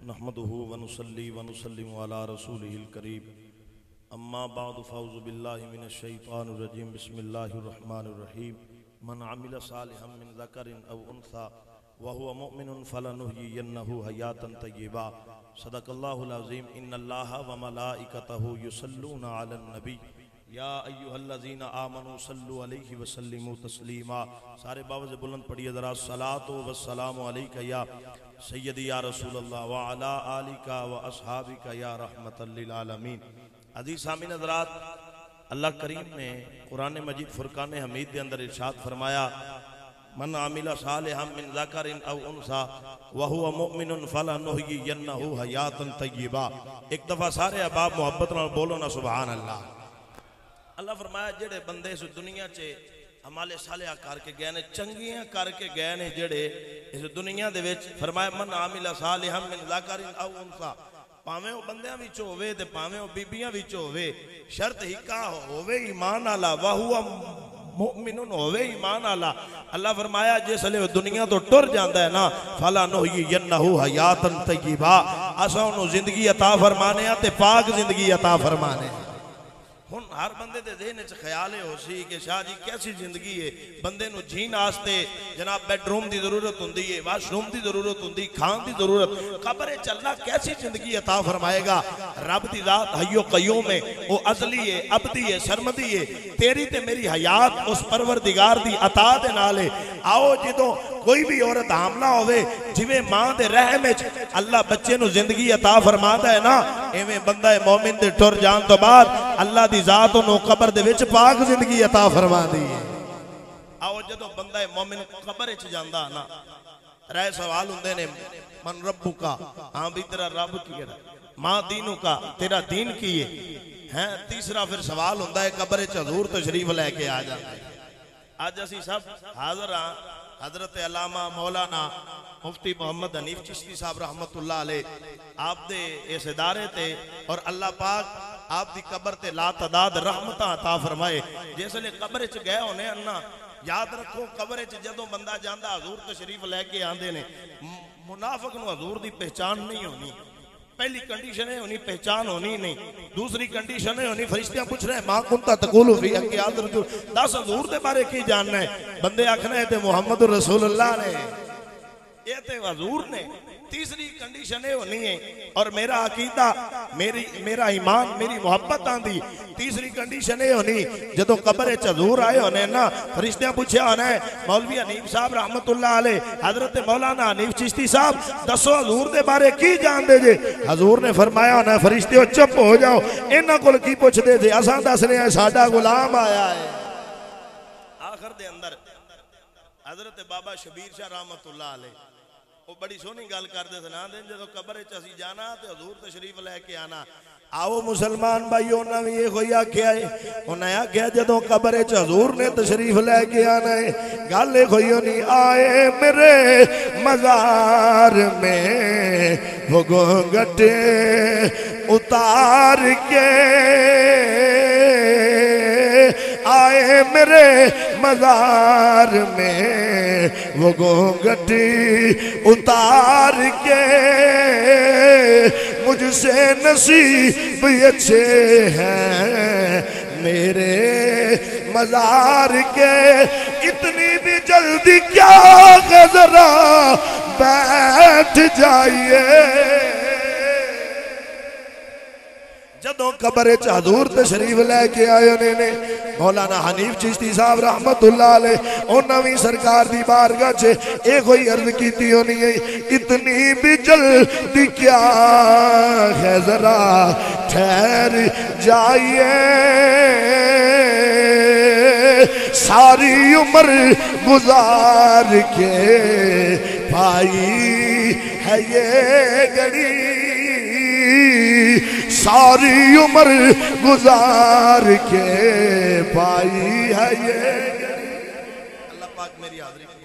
نحمده ونصلي ونسلم على رسوله الكريم اما بعد فاعوذ بالله من الشيطان الرجيم بسم الله الرحمن الرحيم من عمل صالحا من ذكر او انثى وهو مؤمن فلنحيينه حياة طيبة صدق الله العظيم ان الله وملائكته يصلون على النبي یا ایھا الذین آمنوا صلوا علیہ وسلموا تسلیما. سارے باوز بلند پڑھیے ذرا الصلاۃ والسلام علیک یا سیدی یا رسول اللہ وعلی آلک واصحابک یا رحمت للعالمین. عزیز سامعین حضرات، اللہ کریم نے قرآن مجید فرقان حمید کے اندر ارشاد فرمایا من عمل صالحا من ذکر او انثى وهو مؤمن فلنحيينه حیاة طیبہ. ایک دفعہ سارے احباب محبت نال بولو نا سبحان اللہ. اللہ فرمایا جڑے بندے اس دنیا چے عمال صالحہ کر کے گئے نے، چنگیاں کر کے گئے نے جڑے اس دنیا دے وچ، فرمایا من عمل صالحا من ذکر او انثى، پاویں او بندیاں وچ ہووے تے پاویں او بیبیاں وچ ہووے، شرط ہی کا ہووے ایمان والا، وہو مؤمن ہووے ایمان والا. اللہ فرمایا جس لے دنیا تو ٹر جاندا ہے نا فلنحیینہ حیاۃ طیبہ، اساں اونوں زندگی عطا فرمانے تے پاک زندگی عطا فرمانے. ہن ہر بندے دے ذہن وچ خیال ہو سی کہ شاہ جی کیسی زندگی ہے، بندے نو جین واسطے جناب بیڈ روم دی ضرورت ہوندی ہے، واش روم دی ضرورت ہوندی، کھان دی ضرورت، قبر وچ اللہ کیسی زندگی عطا فرمائے گا. رب دی ذات حی و قیوم ہے، وہ ازلی ہے، ابدی ہے، سرمدی ہے. تیری تے میری حیات اس پروردگار دی عطا دے نال ہے. آؤ جدوں کوئی بھی عورت حاملہ ہوئے جویں ماں دے رحم وچ اللہ بچے نو زندگی عطا فرماتا ہے نا، ایویں بندہ مومن دے ٹر جان تو بعد اللہ دی ذات انہوں قبر دے وچ پاک زندگی عطا فرما دی. آؤ جدو بندہ مومن قبر وچ جاندا نا، رائے سوال ہوندے نے من ربو کا، ہاں بھی تیرا رب کی ہے، ماں دینو کا، تیرا دین کی ہے. تیسرا پھر سوال ہوندہ ہے قبر وچ حضور تشریف لے کے آ جاتا ہے. آج اسی سب حاضر ہاں حضرت علامہ مولانا مفتی محمد حنیف چشتی صاحب رحمت اللہ علیہ، آپ دے اس ادارے تے اور اللہ پاک آپ دی قبر تے لا تعداد رحمتہ عطا فرمائے. جیسے لئے قبر چ گئے ہونے انہا یاد رکھو، قبر چ جدوں بندہ جاندہ حضور تشریف لے کے آندے نے، منافق نو حضور دی پہچان نہیں ہونی. پہلی کنڈیشن ہے ہونی پہچان ہونی نہیں. دوسری کنڈیشن ہے ہونی فرشتیاں پوچھ رہے ہیں ماں کنتا تقولو فی حق حضرت رسول، دس حضور دے بارے کی جاننا ہے؟ بندے آکھنا ہے تے محمد رسول اللہ نے، یہ تے حضور نے. تیسری کنڈیشن ہے ہونی ہے اور میرا عقیدہ، میرا ایمان، میری محبت آندھی. تیسری کنڈیشن ہے ہونی جدو قبر حضور آئے ہونے نا، فرشتیاں پوچھے ہونا ہے مولوی حنیف صاحب رحمت اللہ علیہ، حضرت مولانا حنیف چشتی صاحب دسو حضور دے بارے کی جان دے جے؟ حضور نے فرمایا ہونا ہے فرشتیوں چپ ہو جاؤ، انہاں کول کی پوچھ دے جے، اساں دس رہے ہیں ساڈا غلام آیا ہے. آخر دے اندر حضرت بابا شبیر شاہ رحمت اللہ علیہ وہ بڑی سونی گل کردے تھے نا، دن جدو قبر چاسی جانا تے حضور تشریف لے کے آنا. آؤ مسلمان بھائی انہاں بھی یہ کوئی آکھیا ہے، انہاں آکھیا جدو قبر حضور نے تشریف لے کے آنا ہے، گالے کوئی نہیں آئے میرے مزار میں وہ گھونگھٹ اتار کے، آئے میرے مزار میں وہ گھونگھٹ اتار کے، مجھ سے نصیب اچھے ہیں میرے مزار کے. اتنی بھی جلدی کیا ذرا بیٹھ جائیے. جدوں قبر حضور تشریف لے کے آئے نے مولانا حنیف چشتی صاحب رحمت اللہ علیہ، انہاں بھی سرکار دی بارگاہ چے ایک کوئی عرض کیتی ہونی ہے اتنی بھی جلدی کیا ہے ذرا ٹھہر جائیے، ساری عمر گزار کے پائی ہے یہ گھڑی، ساری عمر گزار کے پائی ہے یہ. اللہ پاک میری حاضری